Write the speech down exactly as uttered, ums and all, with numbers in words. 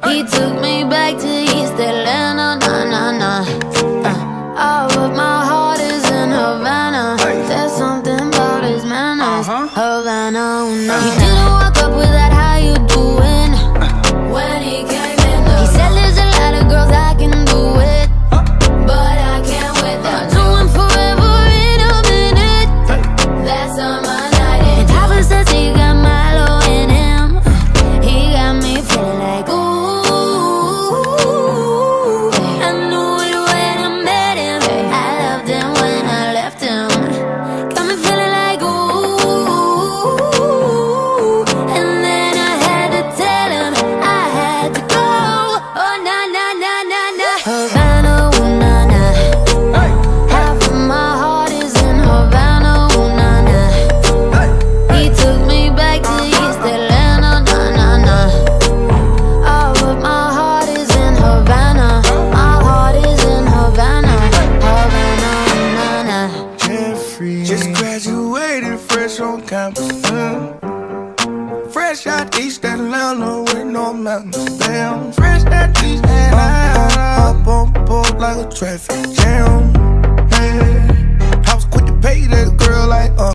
He took me back to East Atlanta, nah, nah, nah. uh, All of my heart is in Havana. There's something about his manners, Havana, ooh, nah. He didn't walk up with that, how you doing? When he came in the He said there's a lot of girls I can do it, but I can't with them. Do him forever in a minute. That's on my night. And Papa says he got Milo in him. He got me feeling like ooh. I knew it when I met him. I loved him when I left him. Got me feeling like ooh. And then I had to tell him I had to go. Oh na na na na na. Havana, ooh na na. Half of my heart is in Havana, ooh na na. He took me back to East Atlanta, nah nah nah. All of my heart is in Havana. My heart is in Havana, Havana, ooh na na. Jeffrey just graduated fresh on campus. mm. Fresh out East Atlanta with no mountains. Damn, fresh out East Atlanta. Up on board like a traffic jam.